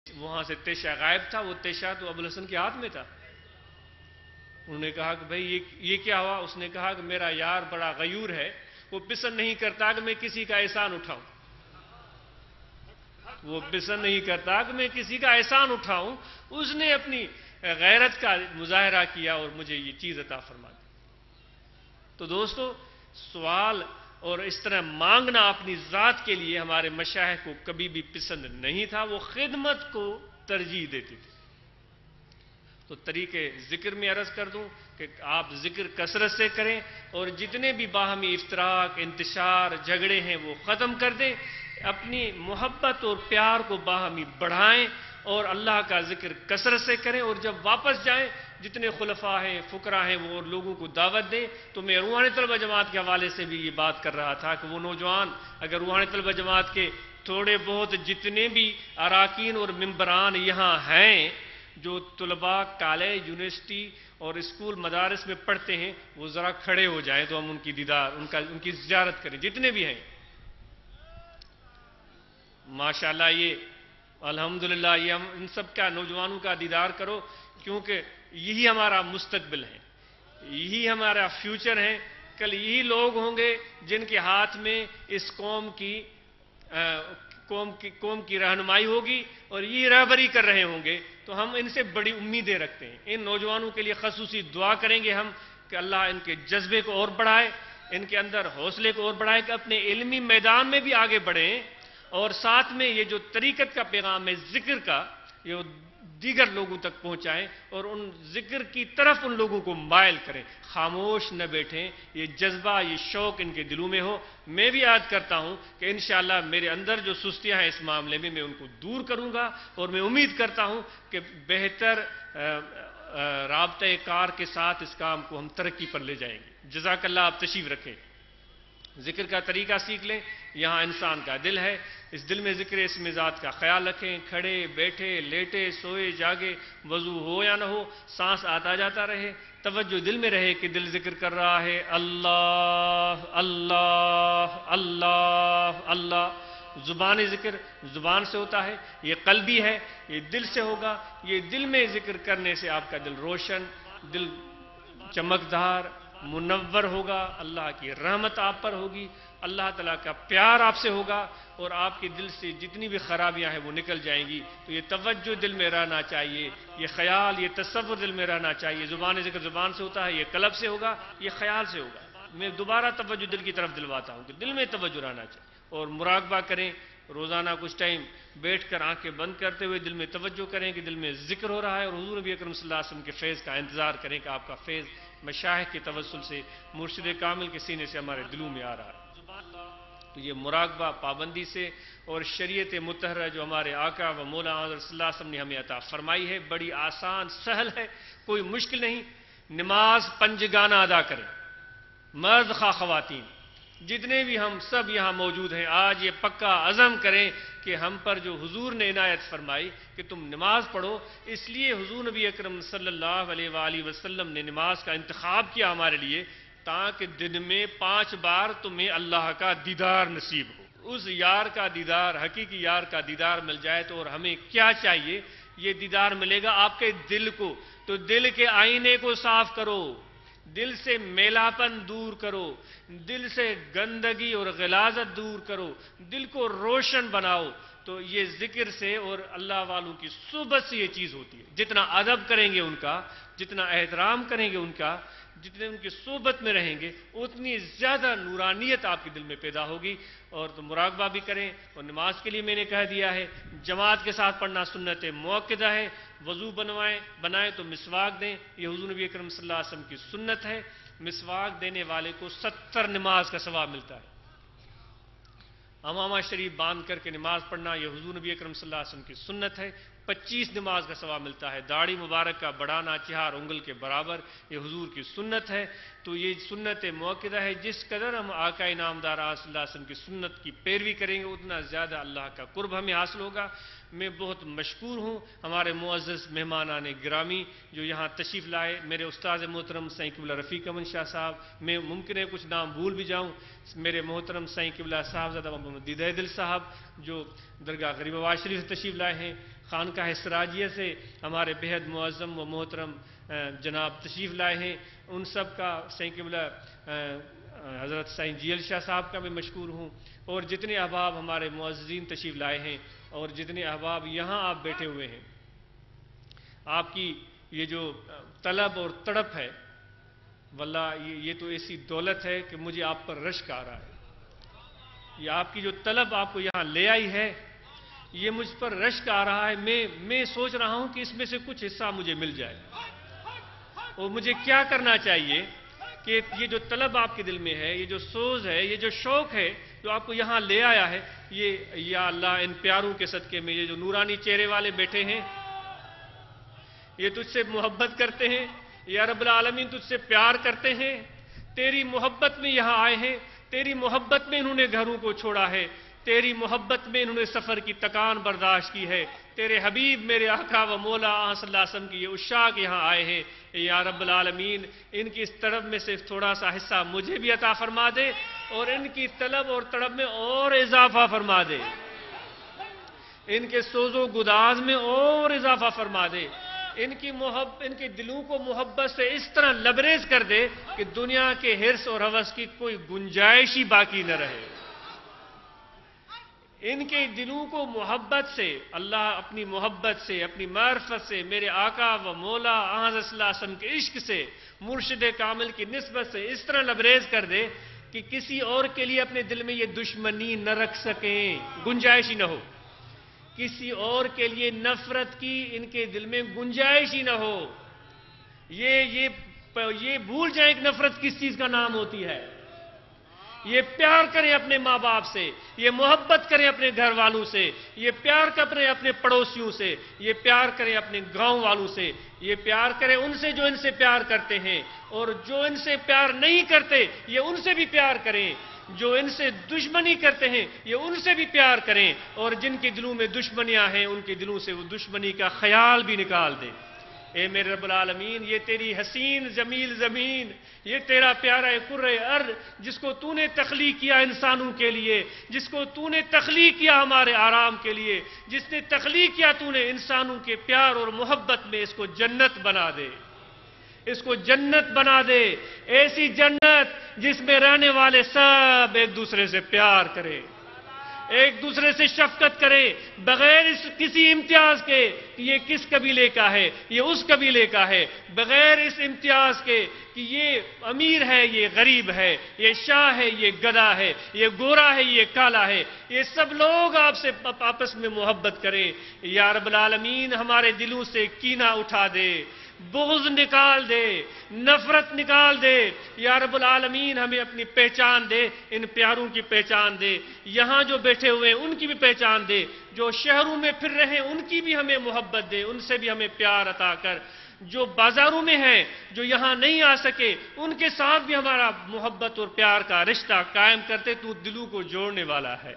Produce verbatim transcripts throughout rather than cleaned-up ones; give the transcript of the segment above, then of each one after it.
وہاں سے تیشہ غائب تھا، وہ تیشہ تو ابوالحسن کے ہاتھ میں تھا۔ انہوں نے کہا کہ بھائی یہ کیا ہوا؟ اس نے کہا کہ میرا یار بڑا غیور ہے، وہ پسند نہیں کرتا کہ میں کسی کا احسان اٹھاؤں، وہ پسند نہیں کرتا کہ میں کسی کا احسان اٹھاؤں، اس نے اپنی غیرت کا مظاہرہ کیا اور مجھے یہ چیز عطا فرما دی۔ تو دوستو، سوال اور اس طرح مانگنا اپنی ذات کے لیے ہمارے مشائخ کو کبھی بھی پسند نہیں تھا، وہ خدمت کو ترجیح دیتے تھے۔ تو طریقے ذکر میں عرض کر دوں کہ آپ ذکر کثرت سے کریں، اور جتنے بھی باہمی افتراق، انتشار، جھگڑے ہیں وہ ختم کر دیں، اپنی محبت اور پیار کو باہمی بڑھائیں، اور اللہ کا ذکر کثرت سے کریں، اور جب واپس جائیں جتنے خلفاء ہیں، فقراء ہیں، وہ لوگوں کو دعوت دیں۔ تو میں روحانی طلبہ جماعت کے حوالے سے بھی یہ بات کر رہا تھا کہ وہ نوجوان اگر روحانی طلبہ جماعت کے تھوڑے بہت جتنے بھی اراکین اور ممبران یہاں ہیں جو طلباء کالج، یونیورسٹی اور اسکول مدارس میں پڑھتے ہیں، وہ ذرا کھڑے ہو جائیں تو ہم ان کی دیدار ان کا ان کی زیارت کریں، جتنے بھی ہیں۔ ماشاءاللہ، یہ الحمدللہ یہ ہم ان سب کا نوجوانوں کا دیدار کرو، کیونکہ یہی ہمارا مستقبل ہے، یہی ہمارا فیوچر ہے۔ کل یہی لوگ ہوں گے جن کے ہاتھ میں اس قوم کی قوم کی قوم کی رہنمائی ہوگی، اور یہ رہبری کر رہے ہوں گے۔ تو ہم ان سے بڑی امیدیں رکھتے ہیں۔ ان نوجوانوں کے لیے خصوصی دعا کریں گے ہم کہ اللہ ان کے جذبے کو اور بڑھائے، ان کے اندر حوصلے کو اور بڑھائے کہ اپنے علمی میدان میں بھی آگے بڑھیں، اور ساتھ میں یہ جو طریقت کا پیغام ہے ذکر کا، یہ دیگر لوگوں تک پہنچائیں، اور ان ذکر کی طرف ان لوگوں کو مائل کریں، خاموش نہ بیٹھیں، یہ جذبہ، یہ شوق ان کے دلوں میں ہو۔ میں بھی یاد کرتا ہوں کہ انشاءاللہ میرے اندر جو سستیاں ہیں اس معاملے میں میں ان کو دور کروں گا، اور میں امید کرتا ہوں کہ بہتر رابطہ کار کے ساتھ اس کام کو ہم ترقی پر لے جائیں گے۔ جزاک اللہ۔ آپ تشریف رکھیں، ذکر کا طریقہ سیکھ لیں۔ یہاں انسان کا دل ہے، اس دل میں ذکر اسم ذات کا خیال رکھیں، کھڑے بیٹھے لیٹے سوئے جاگے، وضو ہو یا نہ ہو، سانس آتا جاتا رہے، توجہ دل میں رہے کہ دل ذکر کر رہا ہے اللہ اللہ اللہ اللہ۔ زبانی ذکر زبان سے ہوتا ہے، یہ قلبی ہے، یہ دل سے ہوگا۔ یہ دل میں ذکر کرنے سے آپ کا دل روشن، دل چمکدار، منور ہوگا، اللہ کی رحمت آپ پر ہوگی، اللہ تعالیٰ کا پیار آپ سے ہوگا، اور آپ کے دل سے جتنی بھی خرابیاں ہیں وہ نکل جائیں گی۔ تو یہ توجہ دل میں رہنا چاہیے، یہ خیال، یہ تصور دل میں رہنا چاہیے۔ زبان ذکر زبان سے ہوتا ہے، یہ قلب سے ہوگا، یہ خیال سے ہوگا۔ میں دوبارہ توجہ دل کی طرف دلواتا ہوں کہ دل میں توجہ رہنا چاہیے، اور مراقبہ کریں، روزانہ کچھ ٹائم بیٹھ کر آنکھیں بند کرتے ہوئے دل میں توجہ کریں کہ دل میں ذکر ہو رہا ہے، اور حضور نبی اکرم صلی اللہ علیہ وسلم کے فیض کا انتظار کریں کہ آپ کا فیض مشائخ کے توسل سے، مرشد کامل کے سینے سے ہمارے دلوں میں آ رہا ہے۔ تو یہ مراقبہ پابندی سے، اور شریعت مطہرہ جو ہمارے آقا و مولا حضرت صلی اللہ علیہ وسلم نے ہمیں عطا فرمائی ہے، بڑی آسان سہل ہے، کوئی مشکل نہیں۔ نماز پنجگانہ ادا کریں، مرد خواہ خواتین، جتنے بھی ہم سب یہاں موجود ہیں، آج یہ پکا عزم کریں کہ ہم پر جو حضور نے عنایت فرمائی کہ تم نماز پڑھو، اس لیے حضور نبی اکرم صلی اللہ علیہ وآلہ وسلم نے نماز کا انتخاب کیا ہمارے لیے، تاکہ دن میں پانچ بار تمہیں اللہ کا دیدار نصیب ہو، اس یار کا دیدار، حقیقی یار کا دیدار مل جائے۔ تو اور ہمیں کیا چاہیے؟ یہ دیدار ملے گا آپ کے دل کو، تو دل کے آئینے کو صاف کرو، دل سے میلاپن دور کرو، دل سے گندگی اور غلاظت دور کرو، دل کو روشن بناؤ۔ تو یہ ذکر سے اور اللہ والوں کی صحبت سے یہ چیز ہوتی ہے۔ جتنا ادب کریں گے ان کا، جتنا احترام کریں گے ان کا، جتنے ان کی صحبت میں رہیں گے، اتنی زیادہ نورانیت آپ کے دل میں پیدا ہوگی۔ اور تو مراقبہ بھی کریں، اور نماز کے لیے میں نے کہہ دیا ہے جماعت کے ساتھ پڑھنا سنت مؤکدہ ہے۔ وضو بنوائیں بنائیں تو مسواک دیں، یہ حضور نبی اکرم صلی اللہ علیہ وسلم کی سنت ہے۔ مسواک دینے والے کو ستر نماز کا ثواب ملتا ہے۔ امامہ شریف باندھ کر کے نماز پڑھنا، یہ حضور نبی اکرم صلی اللہ علیہ وسلم کی سنت ہے۔ پچیس نماز کا ثواب ملتا ہے۔ داڑھی مبارک کا بڑھانا چہار انگل کے برابر، یہ حضور کی سنت ہے۔ تو یہ سنت مؤکدہ ہے۔ جس قدر ہم آقا انعامدار صلی اللہ علیہ وسلم کی سنت کی پیروی کریں گے، اتنا زیادہ اللہ کا قرب ہمیں حاصل ہوگا۔ میں بہت مشکور ہوں ہمارے معزز مہمانان گرامی جو یہاں تشریف لائے، میرے استاد محترم سائیں قبلہ رفیق امن شاہ صاحب، میں ممکن ہے کچھ نام بھول بھی جاؤں، میرے محترم سائیں قبلہ صاحبزادہ محمد دیدہ دل صاحب جو درگاہ غریب آباد شریف سے تشریف لائے ہیں، خانقاہ سراجیہ سے ہمارے بہت معظم و محترم جناب تشریف لائے ہیں، ان سب کا سین قبلہ حضرت سائیں جیل شاہ صاحب کا میں مشکور ہوں، اور جتنے احباب ہمارے معززین تشریف لائے ہیں، اور جتنے احباب یہاں آپ بیٹھے ہوئے ہیں، آپ کی یہ جو طلب اور تڑپ ہے، واللہ یہ تو ایسی دولت ہے کہ مجھے آپ پر رشک آ رہا ہے۔ یہ آپ کی جو طلب آپ کو یہاں لے آئی ہے، یہ مجھ پر رشک آ رہا ہے۔ میں میں سوچ رہا ہوں کہ اس میں سے کچھ حصہ مجھے مل جائے، اور مجھے کیا کرنا چاہیے کہ یہ جو طلب آپ کے دل میں ہے، یہ جو سوز ہے، یہ جو شوق ہے جو آپ کو یہاں لے آیا ہے، یہ یا اللہ ان پیاروں کے صدقے میں یہ جو نورانی چہرے والے بیٹھے ہیں، یہ تجھ سے محبت کرتے ہیں، یا رب العالمین تجھ سے پیار کرتے ہیں، تیری محبت میں یہاں آئے ہیں، تیری محبت میں انہوں نے گھروں کو چھوڑا ہے، تیری محبت میں انہوں نے سفر کی تکان برداشت کی ہے، تیرے حبیب میرے آقا و مولا صلی اللہ علیہ وسلم کی یہ عشاق یہاں آئے ہیں، یا رب العالمین ان کی اس طلب میں سے تھوڑا سا حصہ مجھے بھی عطا فرما دے، اور ان کی طلب اور تڑپ میں اور اضافہ فرما دے، ان کے سوز و گداز میں اور اضافہ فرما دے، ان کی محبت ان کے دلوں کو محبت سے اس طرح لبریز کر دے کہ دنیا کے حرص اور ہوس کی کوئی گنجائش ہی باقی نہ رہے۔ ان کے دلوں کو محبت سے، اللہ اپنی محبت سے، اپنی معرفت سے، میرے آقا و مولا حضرت صلی اللہ علیہ وسلم کے عشق سے، مرشد کامل کی نسبت سے اس طرح لبریز کر دے کہ کسی اور کے لیے اپنے دل میں یہ دشمنی نہ رکھ سکیں، گنجائش ہی نہ ہو، کسی اور کے لیے نفرت کی ان کے دل میں گنجائش ہی نہ ہو، یہ یہ یہ بھول جائیں کہ نفرت کس چیز کا نام ہوتی ہے، یہ پیار کریں اپنے ماں باپ سے، یہ محبت کریں اپنے گھر والوں سے، یہ پیار کریں اپنے پڑوسیوں سے، یہ پیار کریں اپنے گاؤں والوں سے، یہ پیار کریں ان سے جو ان سے پیار کرتے ہیں، اور جو ان سے پیار نہیں کرتے یہ ان سے بھی پیار کریں، جو ان سے دشمنی کرتے ہیں یہ ان سے بھی پیار کریں، اور جن کے دلوں میں دشمنیاں ہیں ان کے دلوں سے وہ دشمنی کا خیال بھی نکال دیں۔ اے میرے رب العالمین، یہ تیری حسین جمیل زمین، یہ تیرا پیارا کرۂ ارض جس کو تو نے تخلیق کیا انسانوں کے لیے، جس کو تو نے تخلیق کیا ہمارے آرام کے لیے، جس نے تخلیق کیا تو نے انسانوں کے پیار اور محبت میں، اس کو جنت بنا دے، اس کو جنت بنا دے، ایسی جنت جس میں رہنے والے سب ایک دوسرے سے پیار کرے، ایک دوسرے سے شفقت کرے، بغیر اس کسی امتیاز کے کہ یہ کس قبیلے کا ہے، یہ اس قبیلے کا ہے، بغیر اس امتیاز کے کہ یہ امیر ہے یہ غریب ہے، یہ شاہ ہے یہ گدھا ہے، یہ گورا ہے یہ کالا ہے، یہ سب لوگ آپ سے آپس میں محبت کریں۔ یا رب العالمین ہمارے دلوں سے کینہ اٹھا دے، بغض نکال دے، نفرت نکال دے، یا رب العالمین ہمیں اپنی پہچان دے، ان پیاروں کی پہچان دے، یہاں جو بیٹھے ہوئے ہیں ان کی بھی پہچان دے، جو شہروں میں پھر رہے ان کی بھی ہمیں محبت دے، ان سے بھی ہمیں پیار عطا کر، جو بازاروں میں ہیں جو یہاں نہیں آ سکے ان کے ساتھ بھی ہمارا محبت اور پیار کا رشتہ قائم کرتے، تو دلوں کو جوڑنے والا ہے۔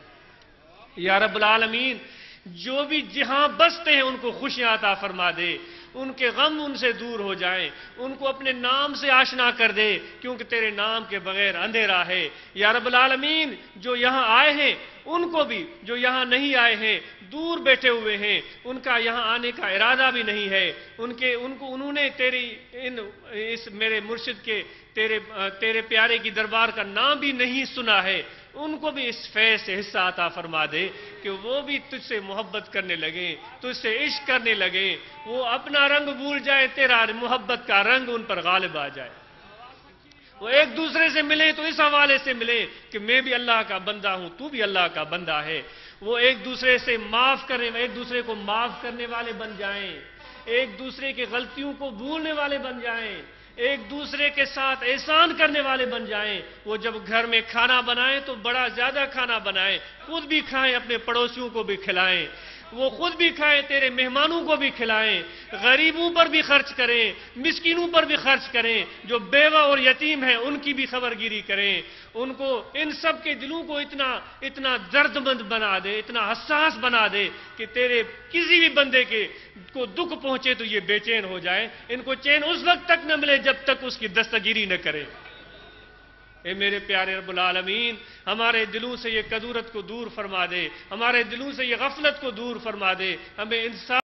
یا رب العالمین جو بھی جہاں بستے ہیں ان کو خوشیاں عطا فرما دے، ان کے غم ان سے دور ہو جائیں، ان کو اپنے نام سے آشنا کر دے، کیونکہ تیرے نام کے بغیر اندھیرا ہے۔ یا رب العالمین جو یہاں آئے ہیں ان کو بھی، جو یہاں نہیں آئے ہیں دور بیٹھے ہوئے ہیں، ان کا یہاں آنے کا ارادہ بھی نہیں ہے، ان کے ان کو انہوں نے تیری ان اس میرے مرشد کے تیرے تیرے پیارے کی دربار کا نام بھی نہیں سنا ہے، ان کو بھی اس فیض سے حصہ عطا فرما دے کہ وہ بھی تجھ سے محبت کرنے لگیں، تجھ سے عشق کرنے لگیں، وہ اپنا رنگ بھول جائیں، تیرا محبت کا رنگ ان پر غالب آ جائے، وہ ایک دوسرے سے ملیں تو اس حوالے سے ملیں کہ میں بھی اللہ کا بندہ ہوں، تو بھی اللہ کا بندہ ہے، وہ ایک دوسرے سے معاف کریں، ایک دوسرے کو معاف کرنے والے بن جائیں، ایک دوسرے کی غلطیوں کو بھولنے والے بن جائیں، ایک دوسرے کے ساتھ احسان کرنے والے بن جائیں۔ وہ جب گھر میں کھانا بنائیں تو بڑا زیادہ کھانا بنائیں، خود بھی کھائیں، اپنے پڑوسیوں کو بھی کھلائیں، وہ خود بھی کھائیں، تیرے مہمانوں کو بھی کھلائیں، غریبوں پر بھی خرچ کریں، مسکینوں پر بھی خرچ کریں، جو بیوہ اور یتیم ہیں ان کی بھی خبر گیری کریں، ان کو ان سب کے دلوں کو اتنا اتنا درد مند بنا دے، اتنا حساس بنا دے کہ تیرے کسی بھی بندے کے کو دکھ پہنچے تو یہ بے چین ہو جائے، ان کو چین اس وقت تک نہ ملے جب تک اس کی دستگیری نہ کرے۔ اے میرے پیارے رب العالمین، ہمارے دلوں سے یہ کدورت کو دور فرما دے، ہمارے دلوں سے یہ غفلت کو دور فرما دے، ہمیں انصاف